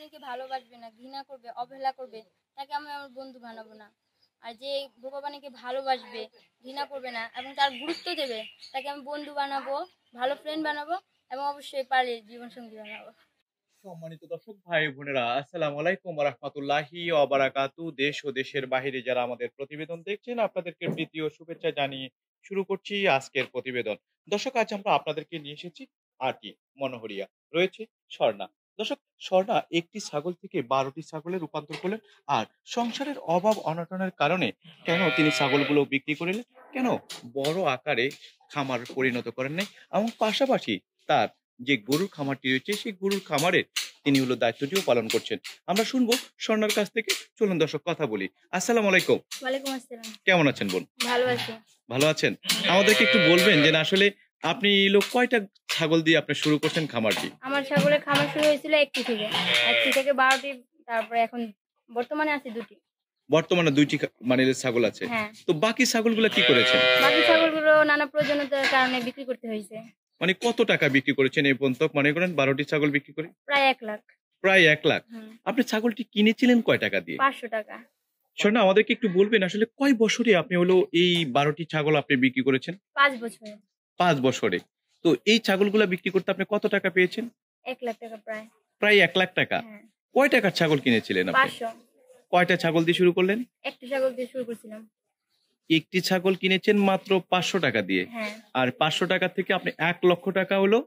পানিকে ভালোবাসবে না, ঘৃণা করবে, অবহেলা করবে, তাকে আমি আমার বন্ধু বানাবো না। আর যে বোবা পানিকে ভালোবাসবে, ঘৃণা করবে না এবং তার গুরুত্ব দেবে, তাকে আমি বন্ধু বানাবো, ভালো ফ্রেন্ড বানাবো এবং অবশ্যই পারলে জীবনসঙ্গী বানাবো। সম্মানিত দর্শক ভাই বোনেরা, আসসালামু আলাইকুম ওয়া রাহমাতুল্লাহি ওয়া বারাকাতুহু। দেশ ও দেশের বাহিরে যারা আমাদের প্রতিবেদন দেখছেন, আপনাদেরকে প্রীতি ও শুভেচ্ছা জানিয়ে শুরু করছি আজকের প্রতিবেদন। দর্শক, আজ আমরা আপনাদেরকে নিয়ে এসেছি আরটি মনোহরিয়া, রয়েছে স্বর্ণা। দর্শক, স্বর্ণা একটি ছাগল থেকে ১২টি ছাগলে রূপান্তর করলেন। আর সংসারের অভাব অনটনের কারণে কেন তিনি ছাগলগুলো বিক্রি করলেন, কেন বড় আকারে খামার পরিণত করেন নাই, এবং পাশাপাশি তার যে গরুর খামারটি রয়েছে সেই গরুর খামারের তিনি হলো দায়িত্বটিও পালন করছেন। আমরা শুনবো স্বর্ণার কাছ থেকে। চলুন দর্শক, কথা বলি। আসসালামু আলাইকুম। ওয়ালাইকুম আসসালাম। কেমন আছেন বোন? ভালো আছি। ভালো আছেন? আমাদেরকে একটু বলবেন যে না আসলে আপনি লোক কয়টা ছাগল দিয়ে আপনি শুরু করছেন খামারটি? আমার ছাগলের খামার শুরু হয়েছিল একটি থেকে, ১টি থেকে ১২টি, তারপরে এখন বর্তমানে আছে ২টি। বর্তমানে ২টি মানে ছাগল আছে। হ্যাঁ, তো বাকি ছাগলগুলো কি করেছেন? বাকি ছাগলগুলো নানা প্রয়োজনীয়তার কারণে বিক্রি করতে হয়েছে। মানে কত টাকা বিক্রি করেছেন এই পর্যন্ত? মনে করেন ১২টি ছাগল বিক্রি করে প্রায় ১,০০,০০০। প্রায় ১,০০,০০০। হুম, আপনি ছাগলটি কিনেছিলেন কয় টাকা দিয়ে? ৫০০ টাকা। স্বর্ণা, আমাদেরকে একটু বলবেন আসলে কয় বছরে আপনি হলো এই ১২টি ছাগল আপনি বিক্রি করেছেন? ৫ বছরে ৫ বছরে। তো এই ছাগলগুলা বিক্রি করতে আপনি কত টাকা পেয়েছেন? ১,০০,০০০ টাকা প্রায়। প্রায় ১,০০,০০০ টাকা। হ্যাঁ, কয় টাকার ছাগল কিনেছিলেন আপনি? ৫০০। কয়টা ছাগল দিয়ে শুরু করলেন? একটি ছাগল দিয়ে শুরু করছিলাম। একটি ছাগল কিনেছেন মাত্র ৫০০ টাকা দিয়ে। হ্যাঁ, আর ৫০০ টাকা থেকে আপনি ১,০০,০০০ টাকা হলো।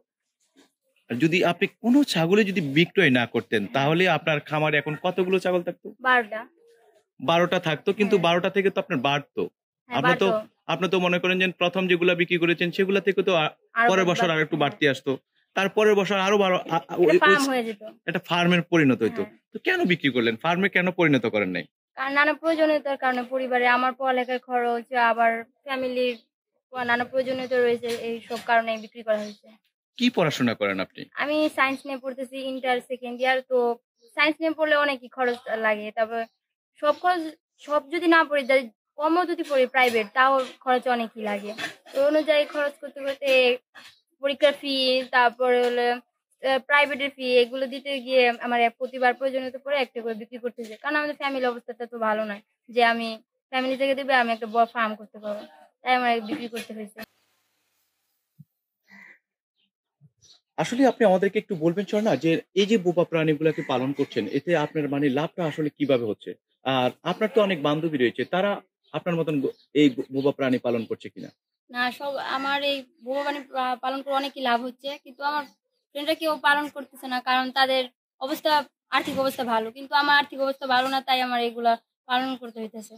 আর যদি আপনি কোনো ছাগলে যদি বিক্রয় না করতেন তাহলে আপনার খামারে এখন কতগুলো ছাগল থাকতো? ১২টা। ১২টা থাকতো, কিন্তু হ্যাঁ, ১২টা থেকে তো আপনার বাড়তো। হ্যাঁ আপনার তো বাড়তো। আপনার তো মনে করেন যে প্রথম যেগুলা বিক্রি করেছেন সেগুলা থেকে তো আরো পরের বছর আরেকটু হ্যাঁ, বাড়তি আসতো। তারপরের বছর আরো বাড়ো এটা ওই ফার্ম হয়ে যেত। একটা ফার্মের পরিণত হইতো। হ্যাঁ, তো কেন বিক্রি করলেন? ফার্মে কেন পরিণত করেন নাই? কারণ নানা প্রয়োজনীয়তার কারণে পরিবারে আমার পড়ালেখার খরচ, আবার ফ্যামিলির নানা প্রয়োজনীয়তা রয়েছে, এইসব কারণে বিক্রি করা হয়েছে। কি পড়াশোনা করেন আপনি? আমি সায়েন্স নিয়ে পড়তেছি, ইন্টার সেকেন্ড ইয়ার। তো সায়েন্স নিয়ে পড়লে অনেকই খরচ লাগে। তারপর সব খরচ, সব যদি না পড়ি, কমও যদি পড়ি প্রাইভেট, তাও খরচ অনেকই লাগে। তো অনুযায়ী খরচ করতে করতে পরীক্ষার ফি, তারপরে হলো প্রাইভেটের ফি, এগুলো দিতে গিয়ে আমার প্রতিবার প্রয়োজনীয়তা পড়ে একটা করে বিক্রি করতেছে। কারণ আমাদের ফ্যামিলি অবস্থাটা তো ভালো নয় যে আমি ফ্যামিলি থেকে দিবে আমি একটা বড় ফার্ম করতে পারবো, তাই আমার বিক্রি করতে হয়েছে। আসলে আপনি আমাদেরকে একটু বলবেন স্বর্ণা যে এই যে বোবা প্রাণীগুলাকে পালন করছেন এতে আপনার মানে লাভটা আসলে কিভাবে হচ্ছে? আর আপনার তো অনেক বান্ধবী রয়েছে, তারা আপনার মতন এই বোবা প্রাণী পালন করছে কিনা? না, সব আমার এই বোবা প্রাণী পালন করে অনেকই লাভ হচ্ছে, কিন্তু আমার ফ্রেন্ডরা কেউ পালন করতেছে না, কারণ তাদের অবস্থা, আর্থিক অবস্থা ভালো, কিন্তু আমার আর্থিক অবস্থা ভালো না, তাই আমার এগুলা পালন করতে হইতেছে।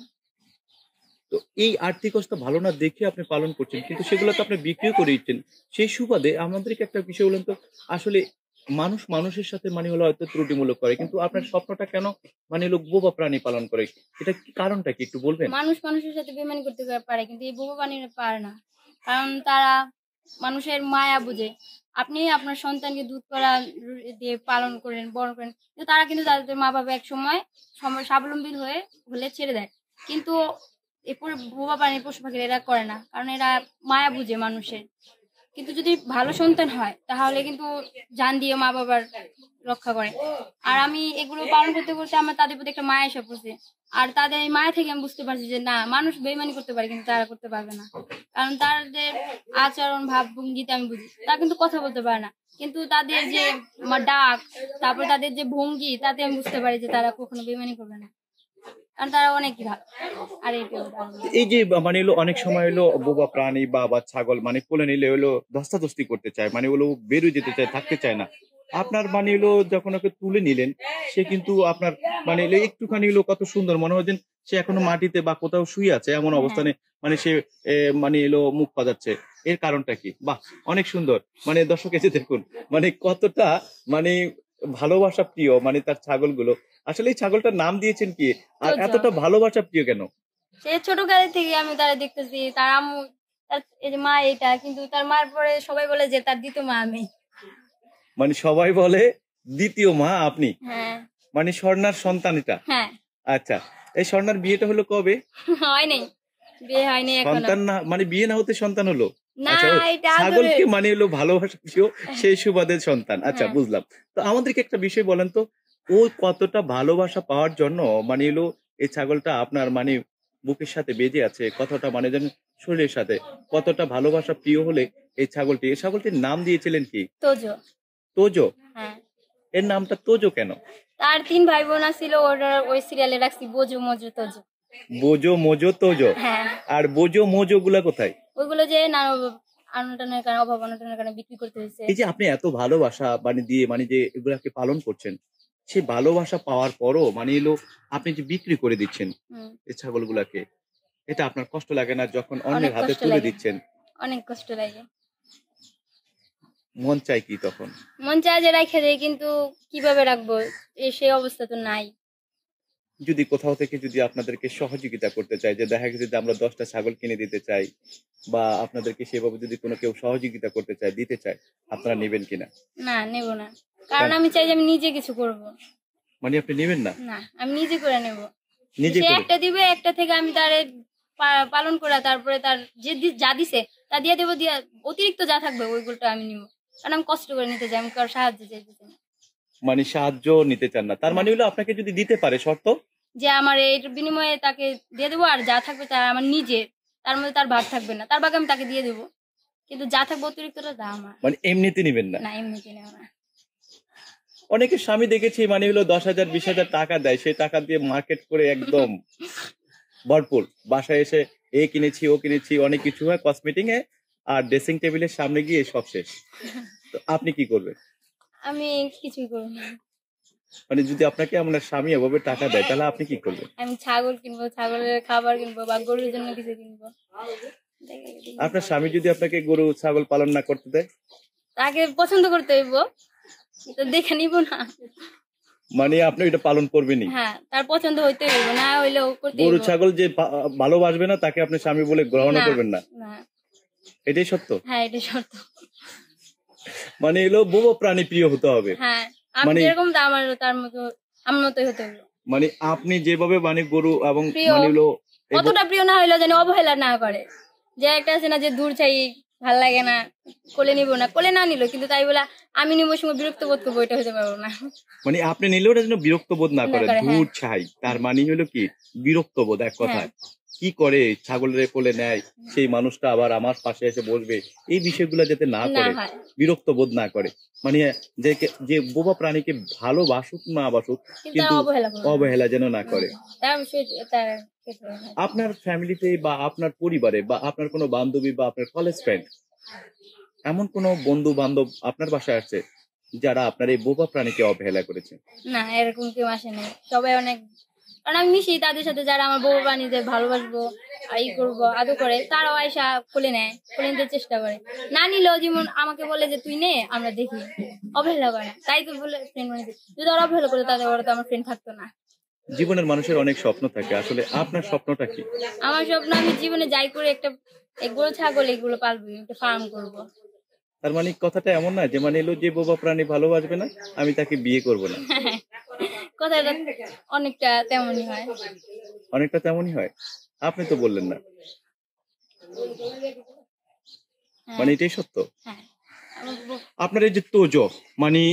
তো এই আর্থিক অবস্থা ভালো না দেখে আপনি পালন করছেন, কিন্তু সেগুলো তো আপনি বিক্রিও করে দিচ্ছেন। সেই সুবাদে আমাদেরকে একটা বিষয় বলেন তো, আসলে মানুষ মানুষের সাথে মানে হলো হয়তো ত্রুটিমূলক করে, কিন্তু আপনার স্বপ্নটা কেন মানে হলো বোবা প্রাণী পালন করে? এটা কি কারণটা কি একটু বলবেন? মানুষ মানুষের সাথে বেইমানি করতে পারে, কিন্তু এই বোবা প্রাণীরা পারে না, কারণ তারা মানুষের মায়া বুঝে। আপনি আপনার সন্তানকে দুধ করা দিয়ে পালন করেন, বড় করেন, কিন্তু তারা কিন্তু তাদের মা বাবা এক সময় স্বাবলম্বী হলে ছেড়ে দেয়। কিন্তু এরপর বোবা প্রাণী পশু পাখি এরা করে না, কারণ এরা মায়া বুঝে মানুষের। কিন্তু যদি ভালো সন্তান হয় তাহলে কিন্তু জান দিয়ে মা বাবার রক্ষা করে। আর আমি এগুলো পালন করতে করতে আমার তাদের প্রতি একটা মায়া এসে পড়ছে। আর তাদের এই মায়া থেকে আমি বুঝতে পারছি যে না, মানুষ বেইমানি করতে পারে কিন্তু তারা করতে পারবে না, কারণ তাদের আচরণ ভাব ভঙ্গিতে আমি বুঝি। তারা কিন্তু কথা বলতে পারে না, কিন্তু তাদের যে ডাক, তারপর তাদের যে ভঙ্গি, তাতে আমি বুঝতে পারি যে তারা কখনো বেইমানি করবে না, কারণ তারা অনেকই ভালো। আর এই যে মানে হলো অনেক সময় হলো বোবা প্রাণী বা ছাগল মানে কোলে নিলে হলো ধস্তাধস্তি করতে চায়, মানে হলো বেরিয়ে যেতে চায়, থাকতে চায় না। আপনার মানে হলো যখন ওকে তুলে নিলেন, সে কিন্তু আপনার মানে হলো একটুখানি হলো কত সুন্দর মনে হয় যেন সে এখনো মাটিতে বা কোথাও শুয়ে আছে এমন হ্যাঁ, অবস্থানে, মানে সে মানে এলো মুখ পাজাচ্ছে। এর কারণটা কি? বাহ, অনেক সুন্দর। মানে দর্শক এসে দেখুন মানে কতটা মানে ভালোবাসা প্রিয় মানে তার ছাগলগুলো। আসলে এই ছাগলটার নাম দিয়েছেন কি? আর চোদ্দ। এতটা ভালোবাসা প্রিয় কেন? সে ছোটকালে থেকে আমি তারা দেখতেছি, তার আম্মু, তার এই যে মা এটা, কিন্তু তার মার পরে সবাই বলে যে তার দ্বিতীয় মা আমি। মানে সবাই বলে দ্বিতীয় মা আপনি? হ্যাঁ, মানে স্বর্ণার সন্তান এটা? হ্যাঁ। আচ্ছা, এই স্বর্ণার বিয়েটা হলো কবে? হয়নি, বিয়ে হয়নি এখনো। সন্তান না মানে বিয়ে না হতে সন্তান হলো? না, আচ্ছা, এটা আদরের। ছাগলকে মানে হলো ভালোবাসা প্রিয় সেই সুবাদের সন্তান। আচ্ছা, হ্যাঁ, বুঝলাম। তো আমাদেরকে একটা বিষয় বলেন তো, ও কতটা ভালোবাসা পাওয়ার জন্য মানে হলো এই ছাগলটা আপনার মানে বুকের সাথে বেঁধে আছে, কতটা মানে যেন শরীরের সাথে কতটা ভালোবাসা প্রিয় হলে এই ছাগলটির নাম দিয়েছিলেন কি? তোজো। তোজো। হ্যাঁ, এর নামটা তোজো কেন? তার 3 ভাই বোন ছিল, ওরা ওই সিরিয়ালে রাখছি বোজো মজু তোজো। বোজো মোজো তোজো। হ্যাঁ, আর বোজো মোজো গুলা কোথায়? ওইগুলো যে না অনটনের কারণে, অভাব অনটনের কারণে বিক্রি করতে হয়েছে। এই যে আপনি এত ভালোবাসা মানে দিয়ে মানে যে এগুলাকে পালন করছেন, সেই ভালোবাসা পাওয়ার পরও মানে এলো আপনি যে বিক্রি করে দিচ্ছেন হুম, এই ছাগলগুলাকে, এটা আপনার কষ্ট লাগে না যখন অনেক অন্যের হাতে কষ্ট তুলে লাগে, দিচ্ছেন? অনেক কষ্ট লাগে। মন চায় কি তখন? মন চায় যে রাইখা দেয়, কিন্তু কিভাবে রাখবো, সেই অবস্থা তো নাই। যদি কোথাও থেকে যদি আপনাদেরকে সহযোগিতা করতে চাই, যে দেখা গেছে যে আমরা 10টা ছাগল কিনে দিতে চাই বা আপনাদেরকে সেভাবে যদি কোনো কেউ সহযোগিতা করতে চায়, দিতে চায়, আপনারা নেবেন কিনা? না, নেব না। কারণ কেন? আমি চাই যে আমি নিজে কিছু করব। মানে আপনি নেবেন না? না, আমি নিজে করে নেব। নিজে সে করে? একটা দিবে, একটা থেকে আমি তারে পালন করা, তারপরে তার যে যা দিছে তা দিয়ে দেবো, দিয়া অতিরিক্ত যা থাকবে ওইগুলোটা আমি নিব। কারণ আমি কষ্ট করে নিতে চাই, আমি কারোর সাহায্য চাইতে চাই না। মানে সাহায্য নিতে চান না, তার না। মানে হলো আপনাকে যদি দিতে পারে শর্ত? যে আমার এর বিনিময়ে তাকে দিয়ে দেবো, আর যা থাকবে তা আমার নিজের, তার মধ্যে তার ভাগ থাকবে না, তার ভাগ আমি তাকে দিয়ে দেবো, কিন্তু যা থাকবে অতিরিক্তটা তা আমার। মানে এমনিতে নিবেন না? না, এমনিতে নেব না। অনেকে স্বামী দেখেছি মানে হলো 10,000 20,000 টাকা দেয়, সেই টাকা দিয়ে মার্কেট করে একদম ভরপুর, বাসায় এসে এ কিনেছি ও কিনেছি অনেক কিছু হয় কসমেটিং এ, আর ড্রেসিং টেবিলের সামনে গিয়ে সব শেষ। তো আপনি কি করবেন? আমি কিছুই করবো না। মানে যদি আপনাকে আপনার স্বামী এভাবে টাকা দেয় তাহলে আপনি কি করবেন? আমি ছাগল কিনবো, ছাগলের খাবার কিনবো, বা গরুর জন্য কিছু কিনবো। আপনার স্বামী যদি আপনাকে গরু ছাগল পালন না করতে দেয়? তাকে পছন্দ করতে হইব, তো দেখে নিব না। মানে আপনি এটা পালন করবেনই? হ্যাঁ, তার পছন্দ হইতে হইব, না হইলেও করতে গরু হইব। ছাগল যে ভালোবাসবে না তাকে আপনি স্বামী বলে গ্রহণ না, করবেন না? না। এটাই সত্য? হ্যাঁ, এটা সত্য। মানে এলো বুবো প্রাণী প্রিয় হতে হবে। হ্যাঁ, আমি মানে যেরকম আমার তার মতো, আমার মতোই হতে হইব। মানে আপনি যেভাবে মানে গরু এবং প্রিয়, মানে হলো অতটা প্রিয় না হইলেও যেন অবহেলা না করে। যে একটা আছে না, যে দূর চাই, ভাল লাগে না, কোলে নিব না, কোলে না নিল, কিন্তু তাই বলে আমি নিব সময় বিরক্ত বোধ করবো, এটা হতে পারবো না। মানে আপনি নিলেও এটা যেন বিরক্ত বোধ না না করে, করে, হ্যাঁ। দূর ছাই, তার মানে হলো কি বিরক্ত বোধ এক কথায়। কি করে ছাগলের কোলে নেয়, সেই মানুষটা আবার আমার পাশে এসে বসবে, এই বিষয়গুলো যাতে না না করে, হয়, বিরক্ত বোধ না করে, মানে যে যে বোবা প্রাণীকে ভালোবাসুক না বাসুক কিন্তু কিন্তু তারা অবহেলা করবে না। অবহেলা যেন না করে। তার তার ক্ষেত্রে হয়। আপনার ফ্যামিলিতে বা আপনার পরিবারে বা আপনার কোনো বান্ধবী বা আপনার কলেজ ফ্রেন্ড, এমন কোনো বন্ধু বান্ধব আপনার বাসায় আছে যারা আপনার এই বোবা প্রাণীকে অবহেলা করেছে? না, এরকম কেউ আসে নাই, সবাই অনেক, কারণ আমি মিশি তাদের সাথে, যারা আমার বউ বানিয়ে ভালোবাসবো আর ই করবো আদর করে, তারাও আয়সা খুলে নেয়, খুলে নিতে চেষ্টা করে। না নিলেও যেমন আমাকে বলে যে তুই নে, আমরা দেখি, অবহেলা করে না, তাই তো বলে ফ্রেন্ড বানিয়ে। যদি ওরা অবহেলা করে, তাদের ওরা তো আমার ফ্রেন্ড থাকতো না। জীবনের মানুষের অনেক স্বপ্ন থাকে, আসলে আপনার স্বপ্নটা কি? আমার স্বপ্ন, আমি জীবনে যাই করে একটা গরু ছাগল এগুলো পালবো, একটা ফার্ম করবো। তার মানে কথাটা এমন না যে মানে এলো যে বোবা প্রাণী ভালোবাসবে না আমি তাকে বিয়ে করব না? কথাটা অনেকটা তেমনই হয়। অনেকটা তেমনই হয়? আপনি তো বললেন না, হ্যাঁ, মানে এটাই সত্য? হ্যাঁ। আপনার এই যে তোজো মানে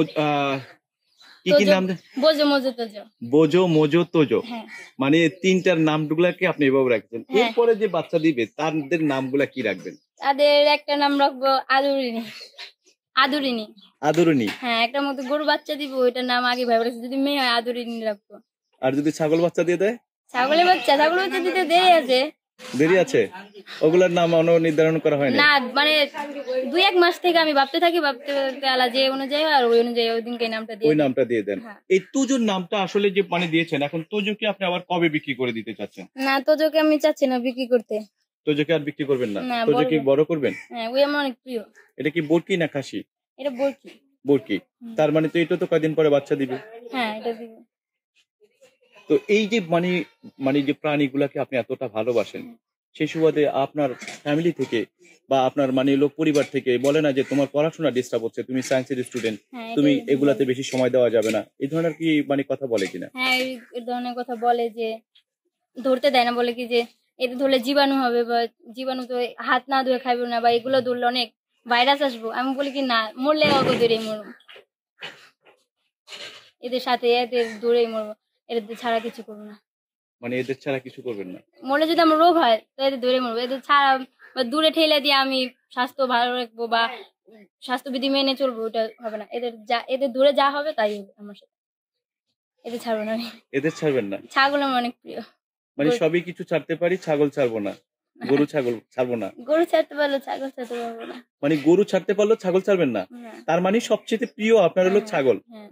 কি কি নাম? বোঝো মজো তোজো। বোজো মোজো তোজো, হ্যাঁ, মানে এই তিনটার নামগুলাকে আপনি এভাবে রাখছেন। হ্যাঁ। এরপরে যে বাচ্চা দিবে তাদের নামগুলা কি রাখবেন? তাদের একটা নাম রাখবো আদুরিনী। আদুরিনী। আদরণী। হ্যাঁ, একটা মতো গরু বাচ্চা দিব, ওইটার নাম আগে ভাবে রাখছি, যদি মেয়ে হয় আদুরিনী রাখবো। আর যদি ছাগল বাচ্চা দিয়ে দেয়? ছাগলের বাচ্চা দিতে দেরি আছে। দেরি আছে? ওগুলার নাম নির্ধারণ করা হয়নি? না, মানে 2-1 মাস থেকে আমি ভাবতে ভাবতে আলা যে অনুযায়ী হয়, আর ওই অনুযায়ী ওই দিনকে নামটা দিয়ে ওই দিই। নামটা দিয়ে দেন। হ্যাঁ। এই তুজোর নামটা আসলে যে মানে দিয়েছেন, এখন তুজোকে আপনি আবার কবে বিক্রি করে দিতে চাচ্ছেন? না, তোজোকে আমি চাচ্ছি না বিক্রি করতে। তুজোকে আর বিক্রি করবেন না? না, তুজোকে বড় করবেন? হ্যাঁ, ওই আমার অনেক প্রিয়। এটা কি বরকি না খাসি? এটা বলছি। বরকি। তার মানে তো এটা তো কয়দিন পরে বাচ্চা দিবে। হ্যাঁ, এটা দিব। তো এই যে মানে মানে যে প্রাণীগুলাকে আপনি এতটা ভালোবাসেন, সেই সুবাদে আপনার ফ্যামিলি থেকে বা আপনার মানে লোক পরিবার থেকে বলে না যে তোমার পড়াশোনা ডিস্টার্ব হচ্ছে, তুমি সায়েন্সের স্টুডেন্ট, হ্যাঁ, তুমি এটাই এগুলাতে বেশি সময় দেওয়া যাবে না, এই ধরনের কি মানে কথা বলে কিনা? হ্যাঁ, এই ধরনের কথা বলে, যে ধরতে দেয় না, বলে কি যে এটা ধরলে জীবাণু হবে, বা জীবাণু তো হাত না ধুয়ে খাইবে না, বা এগুলো ধরলে অনেক ভাইরাস আসবো। আমি বলি কি না, মরলে অগো ধরে মরুম। এদের সাথে এদের দূরেই মরবো, এদের ছাড়া কিছু করবো না। মানে এদের ছাড়া কিছু করবেন না। মনে যদি আমার রোগ হয় তো এদের দূরে মরবো, এদের ছাড়া বা দূরে ঠেলে দিয়ে আমি স্বাস্থ্য ভালো রাখবো বা স্বাস্থ্যবিধি মেনে চলবো, ওটা হবে না। এদের দূরে যা হবে তাই হবে আমার সাথে, এদের ছাড়বো না আমি। এদের ছাড়বেন না? ছাগল আমার অনেক প্রিয়। মানে সবই কিছু ছাড়তে পারি, ছাগল ছাড়বো না, গরু ছাগল ছাড়বো না। গরু ছাড়তে পারলে ছাগল ছাড়তে পারবো না। মানে গরু ছাড়তে পারলেও ছাগল ছাড়বেন না? না। তার মানে সবচেয়ে প্রিয় আপনার হলো হ্যাঁ, ছাগল। হ্যাঁ।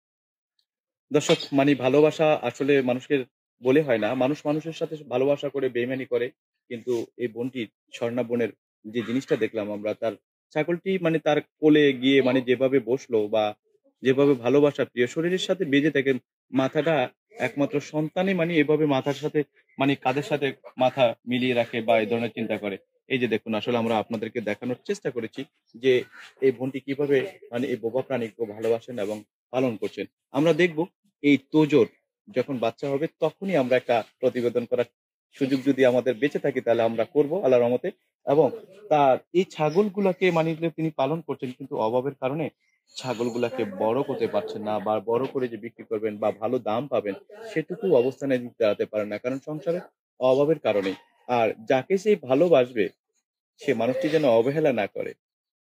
দর্শক, মানে ভালোবাসা আসলে মানুষকে বলে হয় না। মানুষ মানুষের সাথে ভালোবাসা করে বেইমানি করে। কিন্তু এই বোনটির, স্বর্ণা বোনের যে জিনিসটা দেখলাম আমরা, তার ছাগলটি মানে তার কোলে গিয়ে মানে যেভাবে বসলো বা যেভাবে ভালোবাসা প্রিয় শরীরের সাথে বেঁধে থাকে, মাথাটা একমাত্র সন্তানই মানে এভাবে মাথার সাথে মানে কাঁধের সাথে মাথা মিলিয়ে রাখে বা এই ধরনের চিন্তা করে। এই যে দেখুন, আসলে আমরা আপনাদেরকে দেখানোর চেষ্টা করেছি যে এই বোনটি কিভাবে মানে এই বোবা প্রাণীকে ভালোবাসেন এবং পালন করছেন। আমরা দেখব এই তোজোর যখন বাচ্চা হবে তখনই আমরা একটা প্রতিবেদন করার সুযোগ যদি আমাদের বেঁচে থাকে তাহলে আমরা করব আল্লাহর রহমতে। এবং তার এই ছাগলগুলাকে মানে তিনি পালন করছেন, কিন্তু অভাবের কারণে ছাগলগুলাকে বড় করতে পারছেন না, বা বড় করে যে বিক্রি করবেন বা ভালো দাম পাবেন সেটুকু অবস্থানে দাঁড়াতে পারেন না, কারণ সংসারের অভাবের কারণে। আর যাকে সে ভালোবাসবে সে মানুষটি যেন অবহেলা না করে,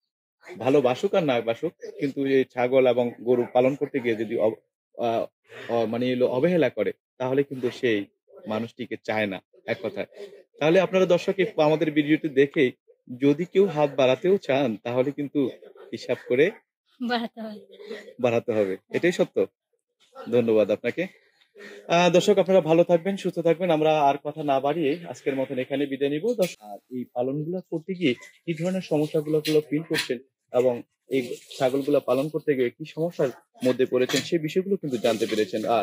ভালোবাসুক আর না বাসুক, কিন্তু এই ছাগল এবং গরু পালন করতে গিয়ে যদি আহ, মানে হলো অবহেলা করে তাহলে কিন্তু সেই মানুষটিকে চায় না, এক কথায়। তাহলে আপনারা দর্শক আমাদের ভিডিওটি দেখে যদি কেউ হাত বাড়াতেও চান তাহলে কিন্তু হিসাব করে বাড়াতে হয়। বাড়াতে হবে, এটাই সত্য। ধন্যবাদ আপনাকে। দর্শক, আপনারা ভালো থাকবেন, সুস্থ থাকবেন। আমরা আর কথা না বাড়িয়ে আজকের মতন এখানে বিদায় নিব। আর এই পালনগুলো করতে গিয়ে কি ধরনের সমস্যাগুলো ফিল করছেন এবং এই ছাগলগুলো পালন করতে গিয়ে কি সমস্যার মধ্যে পড়েছেন সেই বিষয়গুলো কিন্তু জানতে পেরেছেন। আর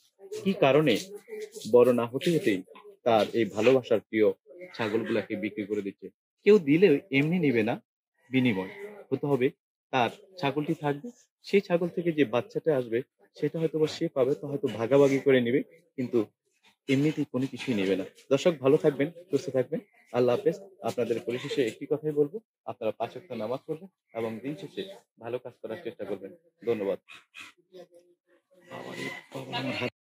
কি কারণে বড় না হতে হতেই তার এই ভালোবাসার প্রিয় ছাগলগুলাকে বিক্রি করে দিচ্ছে। কেউ দিলেও এমনি নিবে না, বিনিময় হতে হবে। তার ছাগলটি থাকবে, সেই ছাগল থেকে যে বাচ্চাটা আসবে সেটা হয়তো বা সে পাবে, তো হয়তো ভাগাভাগি করে নিবে, কিন্তু এমনিতেই কোনো কিছুই নেবে না। দর্শক, ভালো থাকবেন, সুস্থ থাকবেন। আল্লাহ হাফেজ। আপনাদের পরিশেষে একটি কথাই বলবো, আপনারা ৫ ওয়াক্ত নামাজ পড়বেন এবং দিন শেষে ভালো কাজ করার চেষ্টা করবেন। ধন্যবাদ। বাবারে বাবা, আমার হাত